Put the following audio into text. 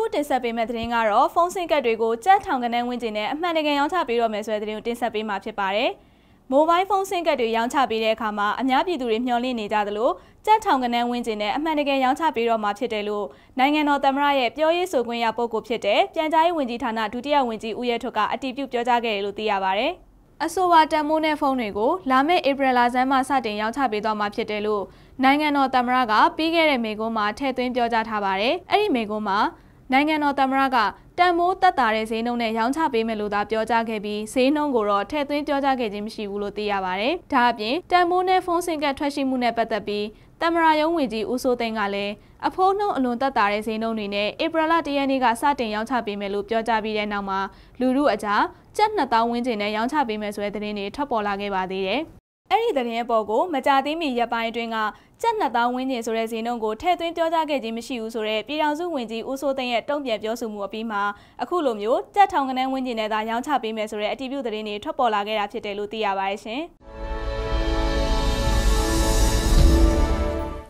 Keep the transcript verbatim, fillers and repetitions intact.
တင်ဆက်ပေးမယ့်သတင်းကတော့ဖုန်းဆင့်ကတ်တွေကိုကြက်ထောင်ကနန်းဝင်းကျင်နဲ့အမှန်တကယ်ရောင်းချပေးတော့မယ်ဆိုတဲ့သတင်းကိုတင်ဆက်ပေးမှာဖြစ်ပါတယ်။မိုဘိုင်းဖုန်းဆင့်ကတ်တွေရောင်းချပေးတဲ့အခါမှာအများပြည်သူတွေမျှော်လင့်နေကြသလိုကြက်ထောင်ကနန်းဝင်းကျင်နဲ့အမှန်တကယ်ရောင်းချပေးတော့မှာဖြစ်တယ်လို့နိုင်ငံတော်သမ္မတရဲ့ပြောရေးဆိုခွင့်ရပုဂ္ဂိုလ်ဖြစ်တဲ့ပြန်ကြားရေးဝန်ကြီးဌာနဒုတိယဝန်ကြီးဦးရဲထွဋ်ကအတည်ပြုပြောကြားခဲ့တယ်လို့သိရပါတယ်။အဆိုပါတန်မိုးနဲ့ဖုန်းတွေကိုလာမယ့်ဧပြီလဆန်းမှစတင်ရောင်းချပေးသွားမှာဖြစ်တယ်လို့နိုင်ငံတော်သမ္မတကပြီးခဲ့တဲ့မေကွန်းမှာထည့်သွင်းပြောကြားထားပါတယ်။အဲ့ဒီမေကွန်းမှာနိုင်ငံတော်သမ္မတကတန်မိုးတက်တာတဲ့ဈေးနှုန်းနဲ့ရောင်းချပေးမယ်လို့သာပြောကြားခဲ့ပြီးဈေးနှုန်းကိုတော့ထည့်သွင်းပြောကြားခဲ့ခြင်းမရှိဘူးလို့သိရပါတယ်။ဒါအပြင်တန်မိုးနဲ့ဖုန်းဆင့်ကတ်ထွက်ရှိမှုနဲ့ပတ်သက်ပြီးသမ္မတရုံးဝန်ကြီးဦးစိုးသိန်းကလည်းအဖိုးနှုန်းအလွန်တက်တာတဲ့ဈေးနှုန်းတွေနဲ့ဧပြီလတရက်နေ့ကစတင်ရောင်းချပေးမယ်လို့ပြောကြားပြီးတဲ့နောက်မှာလူထုအကြားကျပ်နှစ်သောင်းဝန်းကျင်နဲ့ရောင်းချပေးမယ်ဆိုတဲ့သတင်းတွေထွက်ပေါ်လာခဲ့ပါသေးတယ်။အဲ့ဒီသတင်းအပေါ်ကိုမကြသေးမီရက်ပိုင်းအတွင်းကကျပ်နှစ်သောင်းဝန်းကျင်ဆိုတဲ့ဈေးနှုန်းကိုထည့်သွင်းပြောကြားခဲ့ခြင်းမရှိဘူးဆိုတဲ့ပြည်ထောင်စုဝန်ကြီးဦးစိုးသိန်းရဲ့တုံ့ပြန်ပြောဆိုမှုအပြီးမှာအခုလိုမျိုးကျပ်ထောင်ကနန်းဝန်းကျင်နဲ့သာရောင်းချပေးမယ်ဆိုတဲ့အတည်ပြုသတင်းတွေထွက်ပေါ်လာခဲ့တာဖြစ်တယ်လို့သိရပါတယ်ရှင်။